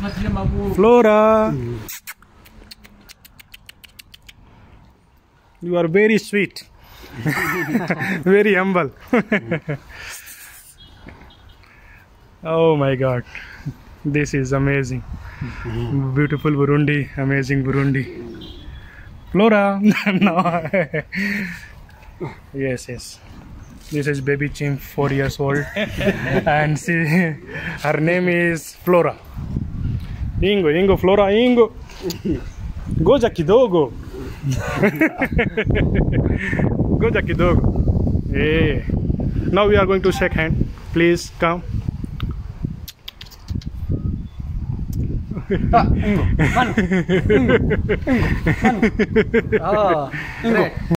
Flora, you are very sweet, very humble. Oh my God, this is amazing. Beautiful Burundi, amazing Burundi. Flora, no. Yes. This is baby chimp, 4 years old, and her name is Flora. Ingo, Flora, Ingo. Goja kidogo. Goja kidogo. Hey. Now we are going to shake hand. Please come. Ingo.